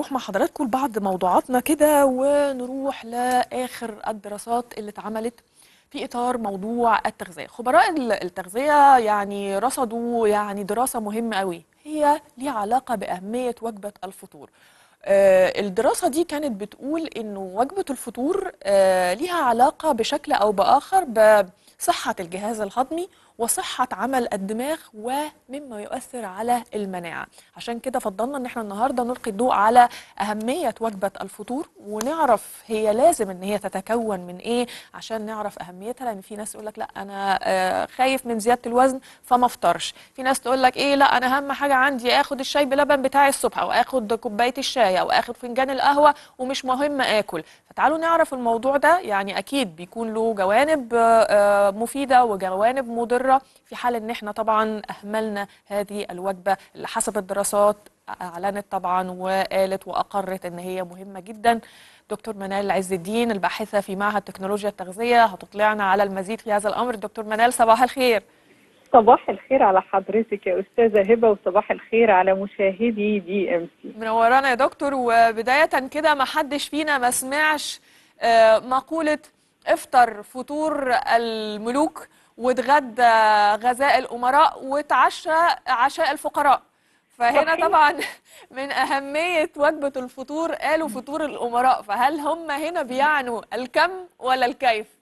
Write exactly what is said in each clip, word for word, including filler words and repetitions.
نروح مع حضراتكم لبعض موضوعاتنا كده ونروح لآخر الدراسات اللي اتعملت في إطار موضوع التغذية. خبراء التغذية يعني رصدوا يعني دراسة مهمة قوي هي ليها علاقة بأهمية وجبة الفطور. آه، الدراسة دي كانت بتقول إنه وجبة الفطور آه، ليها علاقة بشكل أو بآخر بصحة الجهاز الهضمي وصحة عمل الدماغ ومما يؤثر على المناعة. عشان كده فضلنا إن احنا النهاردة نلقي الضوء على أهمية وجبة الفطور ونعرف هي لازم إن هي تتكون من إيه عشان نعرف أهميتها، لأن في ناس يقول لك لا أنا آه، خايف من زيادة الوزن فما افطرش، في ناس تقول لك إيه لا أنا أهم حاجة عندي آخد الشاي بلبن بتاعي الصبح أو آخد كوباية الشاي أو آخد فنجان القهوة ومش مهم آكل. فتعالوا نعرف الموضوع ده، يعني أكيد بيكون له جوانب آه، مفيدة وجوانب مضرة في حال ان احنا طبعا اهملنا هذه الوجبة اللي حسب الدراسات اعلنت طبعا وقالت واقرت ان هي مهمة جدا. دكتور منال عز الدين الباحثة في معهد تكنولوجيا التغذية هتطلعنا على المزيد في هذا الامر. دكتور منال صباح الخير. صباح الخير على حضرتك يا أستاذة هبة، وصباح الخير على مشاهدي دي ام سي. منورانا يا دكتور. وبداية كده ما حدش فينا ما سمعش آه، مقولة افطر فطور الملوك واتغدى غذاء الأمراء وتعشى عشاء الفقراء. فهنا صحيح. طبعا من أهمية وجبة الفطور قالوا فطور الأمراء، فهل هم هنا بيعنوا الكم ولا الكيف؟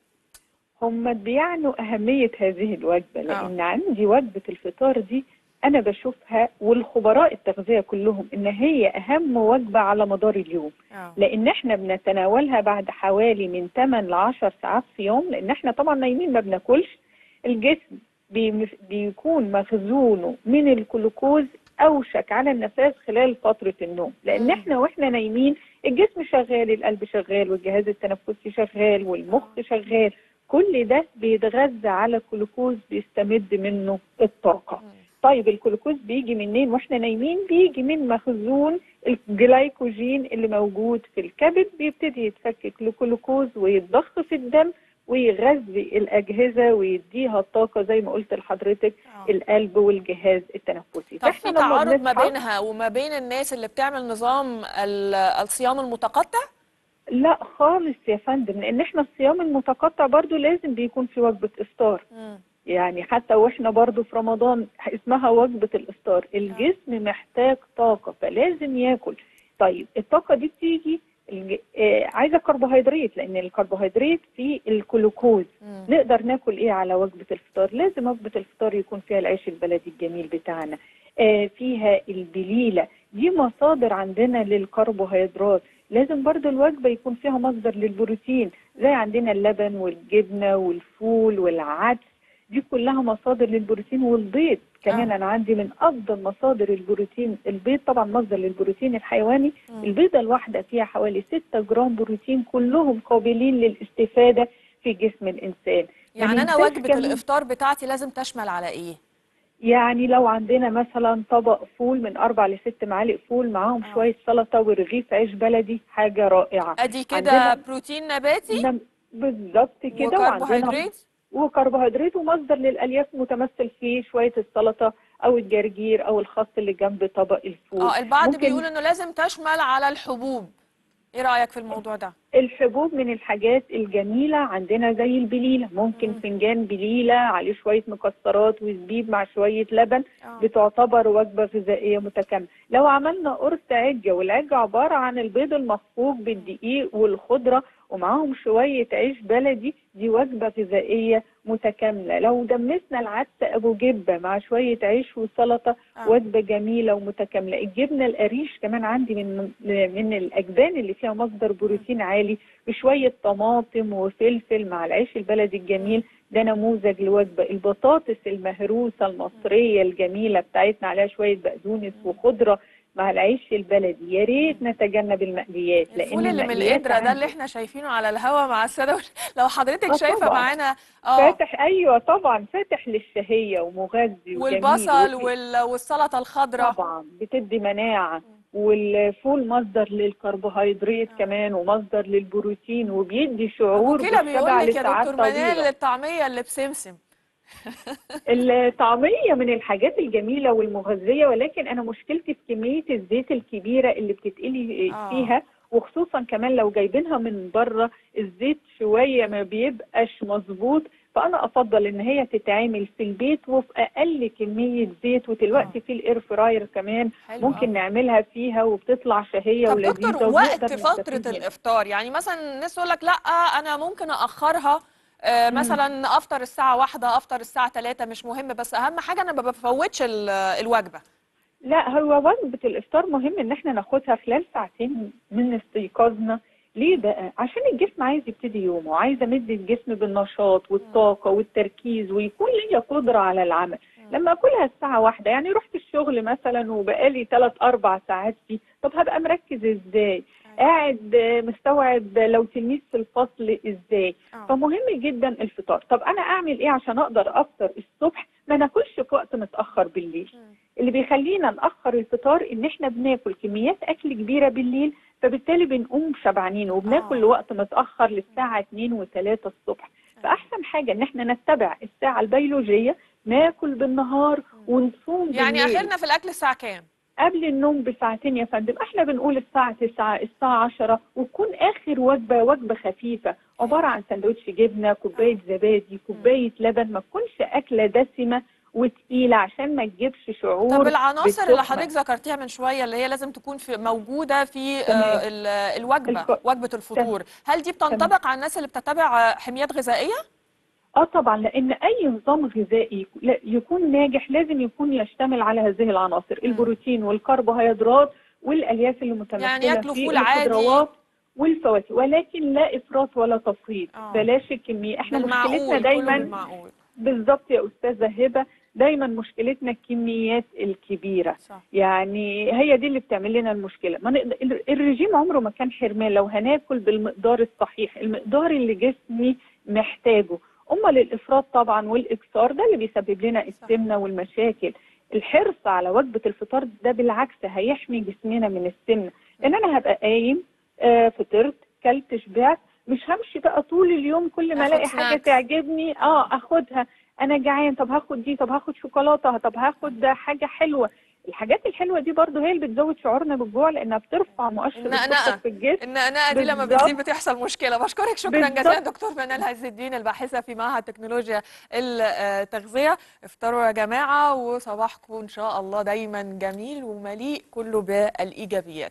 هم بيعنوا أهمية هذه الوجبة، اه لأن عندي وجبة الفطار دي أنا بشوفها والخبراء التغذية كلهم إن هي أهم وجبة على مدار اليوم، اه لأن إحنا بنتناولها بعد حوالي من ثمانية ل عشر ساعات في يوم، لأن إحنا طبعا نايمين ما بناكلش. الجسم بي- بيكون مخزونه من الجلوكوز أوشك على النفاذ خلال فترة النوم، لأن مم. إحنا وإحنا نايمين الجسم شغال، القلب شغال والجهاز التنفسي شغال والمخ شغال، كل ده بيتغذى على الجلوكوز بيستمد منه الطاقة. طيب الجلوكوز بيجي منين واحنا نايمين؟ بيجي من مخزون الجلايكوجين اللي موجود في الكبد، بيبتدي يتفكك لجلوكوز ويتضخ في الدم ويغذي الأجهزة ويديها الطاقة زي ما قلت لحضرتك، اه القلب والجهاز التنفسي. طب فاحنا في لما تعارض ما بنصحى، بينها وما بين الناس اللي بتعمل نظام ال- الصيام المتقطع؟ لا خالص يا فندم، لان احنا الصيام المتقطع برضو لازم بيكون في وجبة افطار. مم. يعني حتى واحنا برضو في رمضان اسمها وجبة الافطار، اه الجسم محتاج طاقة فلازم ياكل. طيب الطاقة دي بتيجي الج... آه عايزة كربوهيدرات، لان الكربوهيدرات فيه الجلوكوز. مم. نقدر ناكل ايه على وجبة الفطار؟ لازم وجبة الفطار يكون فيها العيش البلدي الجميل بتاعنا، آه فيها البليلة، دي مصادر عندنا للكربوهيدرات. لازم برضو الوجبة يكون فيها مصدر للبروتين، زي عندنا اللبن والجبنة والفول والعدس، دي كلها مصادر للبروتين. والبيض كمان اه انا عندي من افضل مصادر البروتين البيض، طبعا مصدر للبروتين الحيواني. مم. البيضه الواحده فيها حوالي ستة جرام بروتين، كلهم قابلين للاستفاده في جسم الانسان. ما يعني انا ننساش وجبة كمان، الافطار بتاعتي لازم تشمل على ايه؟ يعني لو عندنا مثلا طبق فول من اربع لست معالق فول، معاهم اه شويه سلطه ورغيف عيش بلدي، حاجه رائعه. ادي كده عندنا بروتين نباتي نم- بالظبط كده. وعندنا وكربوهيدرات. وكربوهيدرات، ومصدر للالياف متمثل في شويه السلطه او الجرجير او الخس اللي جنب طبق الفول. اه البعض ممكن بيقول انه لازم تشمل على الحبوب، ايه رأيك في الموضوع ده؟ الحبوب من الحاجات الجميله عندنا زي البليله، ممكن مم. فنجان بليله عليه شويه مكسرات وزبيب مع شويه لبن، اه بتعتبر وجبه غذائيه متكامله. لو عملنا قرص عجه، والعجه عباره عن البيض المخفوق بالدقيق والخضره ومعاهم شويه عيش بلدي، دي وجبه غذائيه متكامله. لو دمسنا العدس ابو جبه مع شويه عيش وسلطه، اه وجبه جميله ومتكامله. الجبنه القريش كمان عندي من من الاجبان اللي فيها مصدر بروتين عالي، بشويه طماطم وفلفل مع العيش البلدي الجميل، ده نموذج لوجبه. البطاطس المهروسه المصريه الجميله بتاعتنا عليها شويه بقدونس وخضره مع العيش البلدي. يا ريت نتجنب المقليات، الفول لان اللي من المقليات القدرة ده اللي عندي احنا شايفينه على الهوا مع السادة وال- لو حضرتك اه شايفة طبعا معانا اه فاتح، ايوه طبعا فاتح للشهيه ومغذي وجميل. والبصل وال... والسلطة الخضراء. طبعا بتدي مناعة. والفول مصدر للكربوهيدرات اه كمان ومصدر للبروتين، وبيدي ابو شعور كلا بيقول بالشبع لك يا لساعات دكتور طويلة. منال الطعمية اللي بسمسم. الطعمية من الحاجات الجميلة والمغذية، ولكن أنا مشكلتي في كمية الزيت الكبيرة اللي بتتقلي اه. فيها، وخصوصا كمان لو جايبينها من بره الزيت شوية ما بيبقاش مظبوط. فأنا أفضل إن هي تتعمل في البيت وفي أقل كمية زيت، اه. ودلوقتي في الإير فراير كمان حلو ممكن قوي. نعملها فيها وبتطلع شهية طب دكتور، ولذيذة وقت وبنقدر فترة نستفيد منها. الإفطار، يعني مثلا الناس تقول لك لا أنا ممكن أأخرها، آه، مم. مثلا أفطر الساعة واحدة، أفطر الساعة تلاتة، مش مهم، بس أهم حاجة أنا ما بفوتش ال- الوجبة. لا، هو وجبة الإفطار مهم إن احنا ناخدها خلال ساعتين من استيقاظنا. ليه بقى؟ عشان الجسم عايز يبتدي يومه، عايز أمد الجسم بالنشاط مم. والطاقة والتركيز ويكون ليا قدرة على العمل. مم. لما أكلها الساعة واحدة، يعني رحت الشغل مثلا وبقالي ثلاث أربع ساعات فيه، طب هبقى مركز إزاي؟ أيوة. قاعد آه، مستوعب لو تلميذ في الفصل إزاي؟ اه. فمهم جدا الفطار. طب أنا أعمل إيه عشان أقدر أفطر الصبح ما ناكلش في وقت متأخر بالليل؟ مم. اللي بيخلينا نأخر الفطار إن إحنا بناكل كميات أكل كبيرة بالليل، فبالتالي بنقوم شبعانين وبناكل اه. لوقت متأخر مم. للساعة اتنين وتلاتة الصبح. أيوة. فأحسن حاجة إن إحنا نتبع الساعة البيولوجية، ناكل بالنهار مم. ونصوم يعني بالليل. آخرنا في الأكل الساعة كام؟ قبل النوم بساعتين يا فندم، احنا بنقول الساعة تسعة الساعة عشرة، وتكون آخر وجبة وجبة خفيفة عبارة هايل. عن سندوتش جبنة، كوباية اه. زبادي، مم. كوباية لبن، ما تكونش أكلة دسمة وتقيلة عشان ما تجيبش طب شعور العناصر اللي بالتخمة. حضرتك ذكرتيها من شوية اللي هي لازم تكون في موجودة في تمام. آه، ال- الوجبة، الك... وجبة تمام. الفطور، هل دي تمام. بتنطبق على الناس اللي بتتبع آه، حميات غذائية؟ اه طبعا، لان اي نظام غذائي لا- يكون ناجح لازم يكون يشتمل على هذه العناصر: مم. البروتين والكربوهيدرات والالياف اللي يعني متمثله ياكلوا في فول عادي. الخضروات والفواكه، ولكن لا افراط ولا تفريط. اه. بلاش الكميه، احنا مشكلتنا بالمعقول، كله دايما. بالمعقول. بالظبط يا استاذه هبه، دايما مشكلتنا الكميات الكبيره. صح. يعني هي دي اللي بتعمل لنا المشكله. ما نقدر ال- الرجيم عمره ما كان حرمان لو هناكل بالمقدار الصحيح، المقدار اللي جسمي محتاجه. امال الافراط طبعا والاكثار ده اللي بيسبب لنا صح. السمنه والمشاكل. الحرص على وجبه الفطار ده بالعكس هيحمي جسمنا من السمنه، لان انا هبقى قايم آه فطرت كلت شبعت، مش همشي بقى طول اليوم كل ما اخد الاقي حاجه سناكس. تعجبني اه اه. اخدها. انا جعان، طب هاخد دي، طب هاخد شوكولاته، طب هاخد حاجه حلوه. الحاجات الحلوه دي برضو هي اللي بتزود شعورنا بالجوع، لانها بترفع مؤشر السكر النقنقة. في الجسم. النقنقة دي لما بتزيد بالظبط. بتحصل مشكلة. بشكرك شكرا جزيلا بالظبط. دكتور منال عز الدين، الباحثة في معهد تكنولوجيا التغذية. افطروا يا جماعة، وصباحكم إن شاء الله دايما جميل ومليء كله بالإيجابيات.